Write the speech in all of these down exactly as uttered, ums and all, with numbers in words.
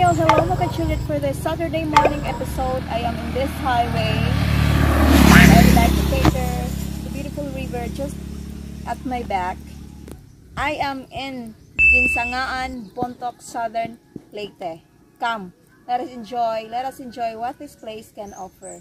Hello, hello mga ka-Juliet. For this Saturday morning episode, I am in this highway. I would like to cater the beautiful river just at my back. I am in Ginsangaan, Bontoc, Southern Leyte. Come, let us enjoy, let us enjoy what this place can offer.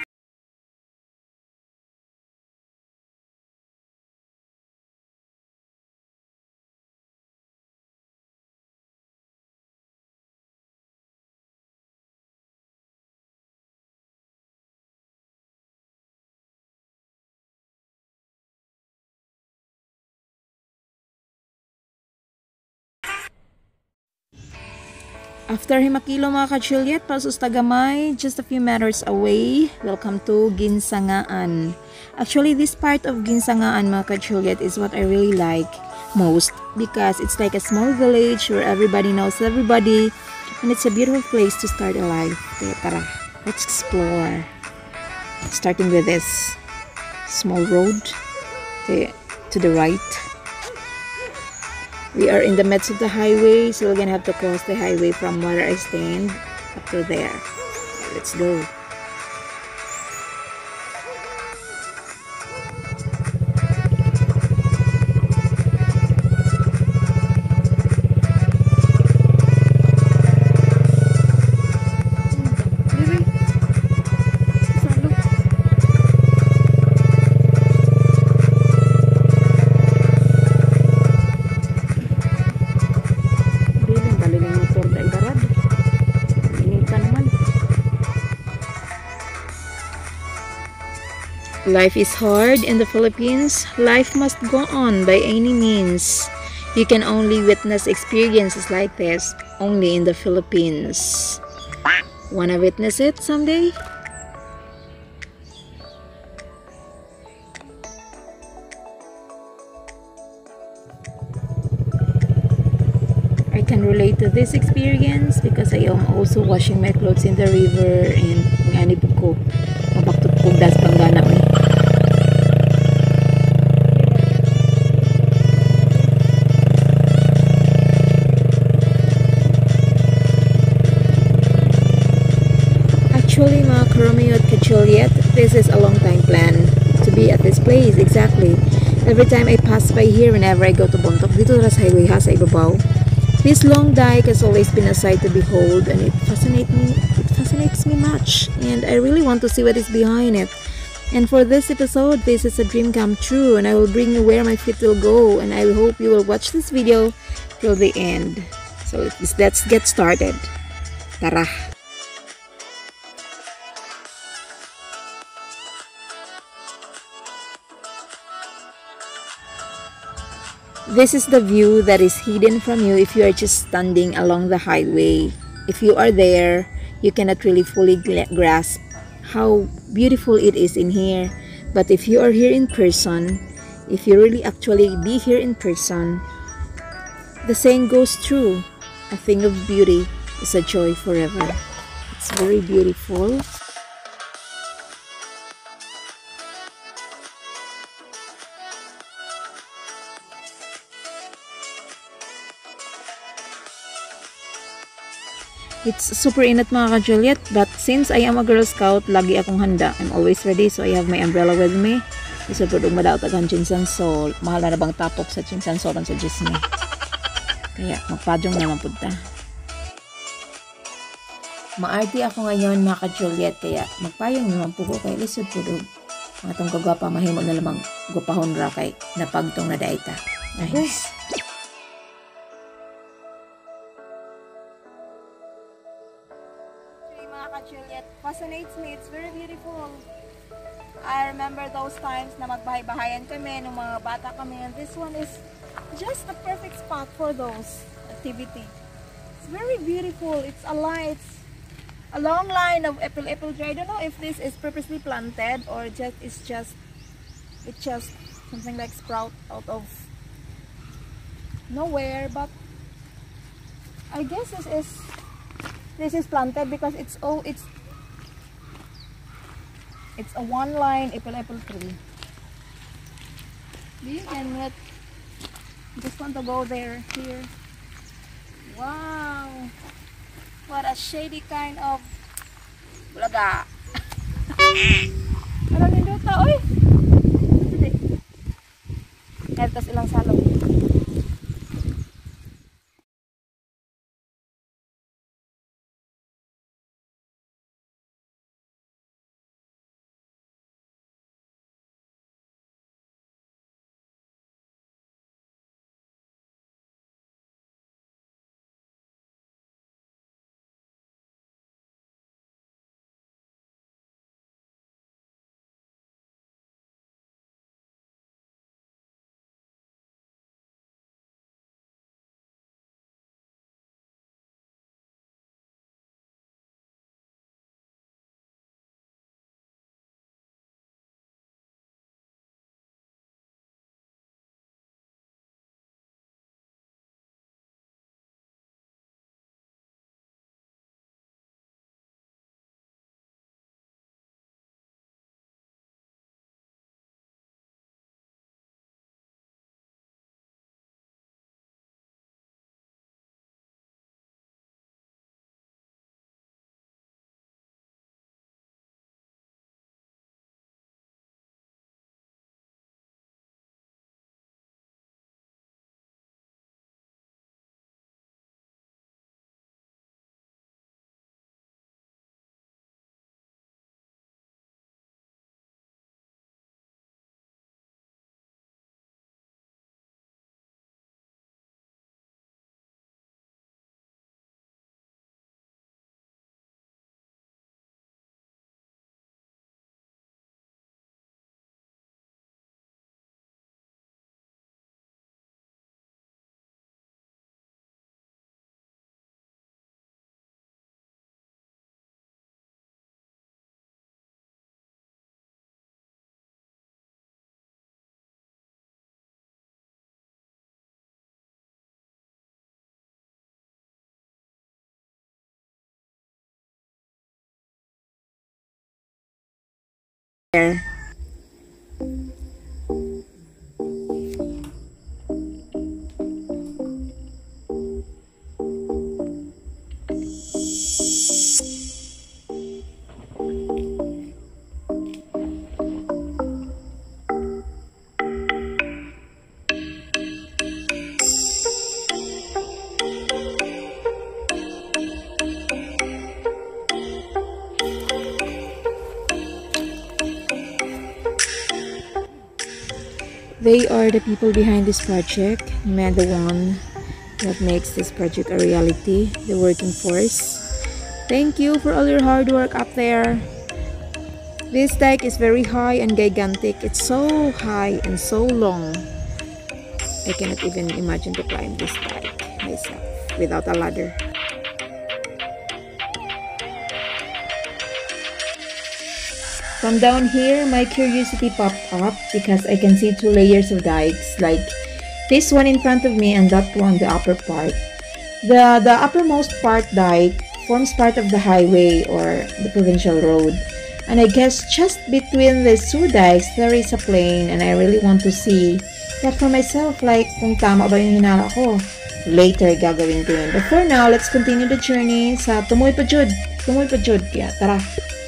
After Himakilo mga ka-Juliet, Pasos Tagamay, just a few meters away, welcome to Ginsangaan. Actually, this part of Ginsangaan mga ka-Juliet is what I really like most because it's like a small village where everybody knows everybody and it's a beautiful place to start a life. Kaya tara, let's explore. Starting with this small road to, to the right. We are in the midst of the highway, so we're gonna have to cross the highway from where I stand up to there. Let's go. Life is hard in the Philippines. Life must go on by any means. You can only witness experiences like this only in the Philippines. Wanna witness it someday? I can relate to this experience because I am also washing my clothes in the river and ngani po ko mabaktot ko das panggana oy. Actually mga ka-Romeo at ka-Juliet, this is a long time plan to be at this place exactly. Every time I pass by here whenever I go to Bontoc, dito sa highway ha sa ibabaw. This long dike has always been a sight to behold and it fascinates me it fascinates me much and I really want to see what is behind it. And for this episode, this is a dream come true and I will bring you where my feet will go and I hope you will watch this video till the end. So let's get started. Tara! This is the view that is hidden from you if you are just standing along the highway. If you are there, you cannot really fully grasp how beautiful it is in here. But if you are here in person, if you really actually be here in person, the saying goes true. A thing of beauty is a joy forever. It's very beautiful. It's super init mga ka-Juliet, but since I am a Girl Scout, lagi akong handa. I'm always ready, so I have my umbrella with me. Isa po doon madaot ang Chinsan Sol. Mahal na na bang tapok sa Chinsan Sol sa Disney. Kaya magpadyong naman po ta. Ma-arty ako ngayon mga ka-Juliet, kaya magpayong naman po ko kay lisod po doon. Mga itong kagwapa, mahimo na lamang gupahon ra kay napagtong na daita. Nice. Juliet fascinates me. It's very beautiful. I remember those times na magbahay-bahayan kami nung mga bata kami and this one is just the perfect spot for those activity. It's very beautiful. It's a line, it's a long line of apple-apple tree. I don't know if this is purposely planted or just it's just it's just something like sprout out of nowhere, but I guess this is This is planted because it's oh it's it's a one line apple apple tree. You can let just want to go there here. Wow, what a shady kind of bulaga. Parang hindi ta, oy. Kahit tas ilang salong. There. They are the people behind this project, man, the one that makes this project a reality, the working force. Thank you for all your hard work up there. This dike is very high and gigantic. It's so high and so long. I cannot even imagine to climb this dike myself without a ladder. From down here, my curiosity popped up because I can see two layers of dikes, like this one in front of me and that one, the upper part. The, the uppermost part dike forms part of the highway or the provincial road. And I guess just between these two dikes, there is a plain, and I really want to see that for myself, like kung tama ba yung hinala ko. Later, gagawin ko yun. But for now, let's continue the journey sa Tumoy Pa Jud. Tumoy Pa Jud. Kaya tara.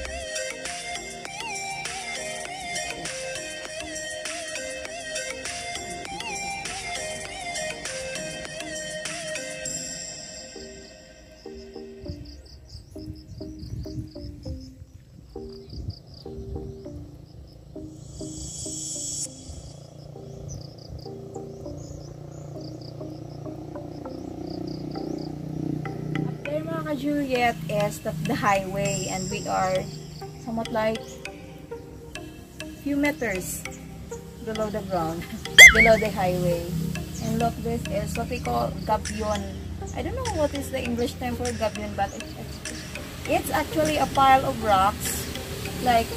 Juliet is the, the highway, and we are somewhat like few meters below the ground, below the highway. And look, this is what we call gabion. I don't know what is the English term for gabion, but it, it's, it's actually a pile of rocks. Like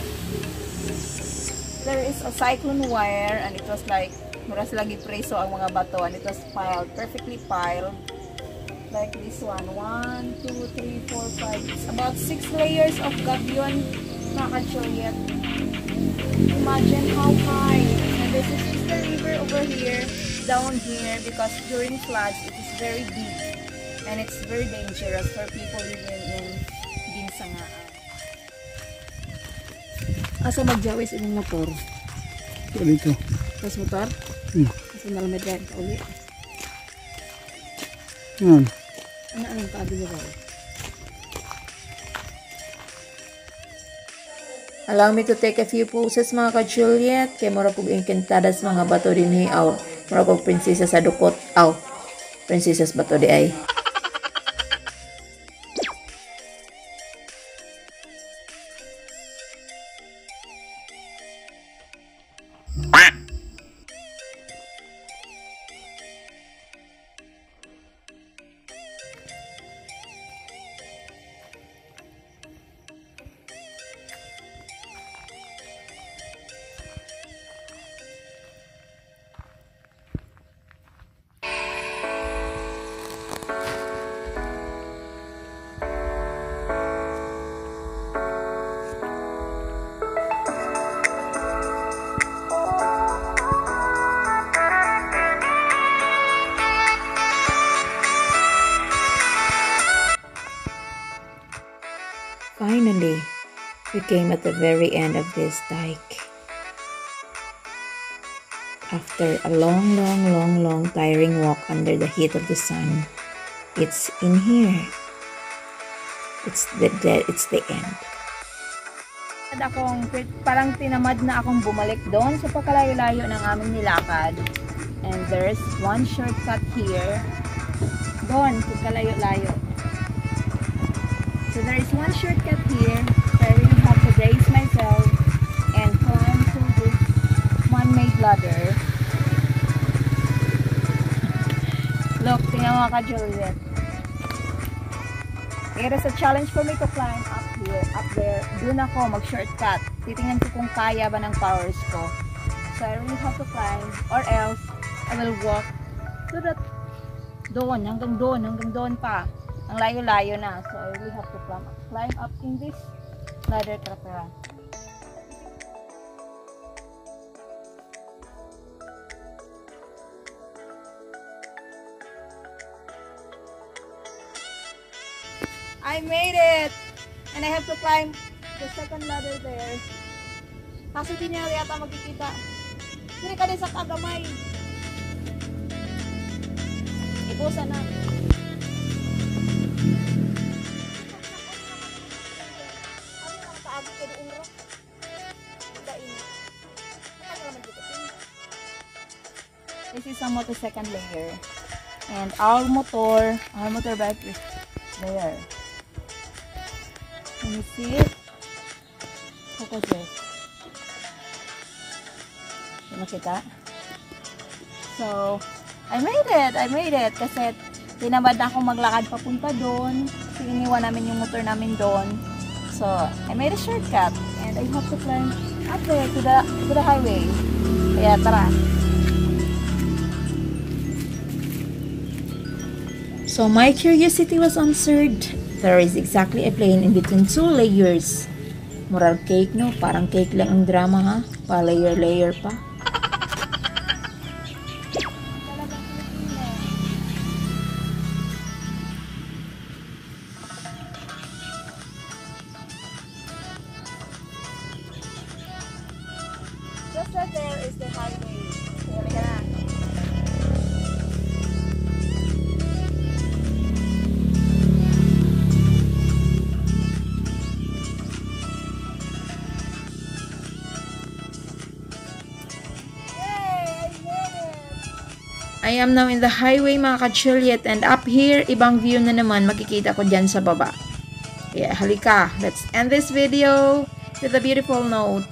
there is a cyclone wire, and it was like muras lagi preso ang mga bato, and it was piled, perfectly piled. Like this one, one, two, three, four, five, it's about six layers of gabion, mga Juliet. Imagine how high. And this is the river over here, down here, because during floods it is very deep. And it's very dangerous for people living in Ginsangaan. Asa magjawis inyong motor? Dito. Tapos motor? Hmm. Kasi malamid rin ka uli. Yan. Ano anong kabi niya ba? Allow me to take a few poses mga ka-Juliet. Kaya mura pong encantadas mga bato din eh. Aw, mura pong prinsesa sa dukot. Aw, prinsesas bato di ay. Finally, we came at the very end of this dike. After a long, long, long, long tiring walk under the heat of the sun, it's in here. It's the, the it's the end. Akong, parang tinamad na akong bumalik doon sa pagkalayo-layo ng aming nilakad. And there's one shortcut here. Doon, pagkalayo-layo. So there is one shortcut here where I really have to brace myself and climb through this man-made ladder. Look, tingnan mo ka, Juliet. It is a challenge for me to climb up here, up there. Doon ako mag-shortcut. Titingnan ko kung kaya ba ng powers ko. So I really have to climb or else I will walk to that doon, hanggang doon, hanggang doon pa. Ang layo-layo na. So, I really have to climb, climb up in this ladder trapera. I made it! And I have to climb the second ladder there. Kasi di niya yata magkikita. Hindi ka din sa kagamay. Ibusa na. This is somewhat the second layer. And our motor, our motorbike is there. Can you see it? Focus it. Can you makita? So, I made it! I made it! Kasi tinamad na akong maglakad papunta doon. Kasi iniwan namin yung motor namin doon. So, I made a shortcut. And I have to climb up there to the, to the highway. Kaya tara. So my curiosity was answered. There is exactly a plane in between two layers. Moral cake, no? Parang cake lang ang drama, ha? Pa layer-layer pa. Just right there is the highway. Here we go. I am now in the highway mga ka-Juliet, and up here, ibang view na naman makikita ko dyan sa baba. Kaya halika, let's end this video with a beautiful note.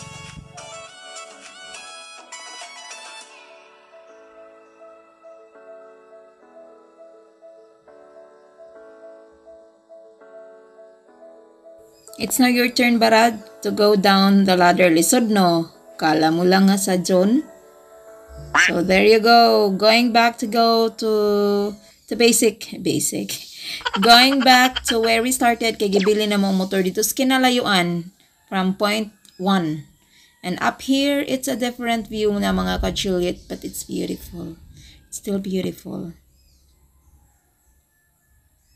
It's now your turn, Barad, to go down the ladder. Lisod, no? Kala mo lang nga sa John. So there you go. Going back to go to to basic. Basic. Going back to where we started. Kay gibili na mong motor dito sa kinalayuan from point one. And up here, it's a different view na mga ka-Juliet, but it's beautiful. It's still beautiful.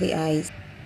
the eyes.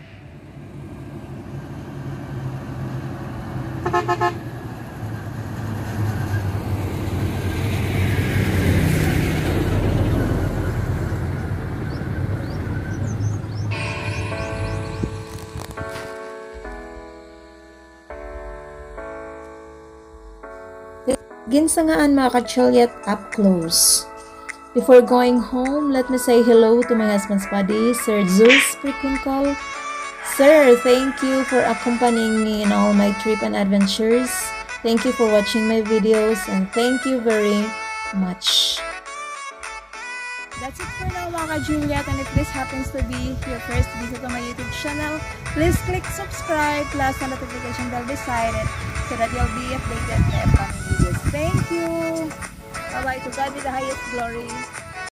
Ginsangaan mga kachulyat up close. Before going home, let me say hello to my husband's buddy, Sir Zeus Pricuncol. Sir, thank you for accompanying me in all my trip and adventures. Thank you for watching my videos and thank you very much. That's it for now mga ka-Juliet, and if this happens to be your first visit to my YouTube channel, please click subscribe plus the notification bell beside it so that you'll be updated on my upcoming videos. Thank you! Bye-bye. To God be the highest glory.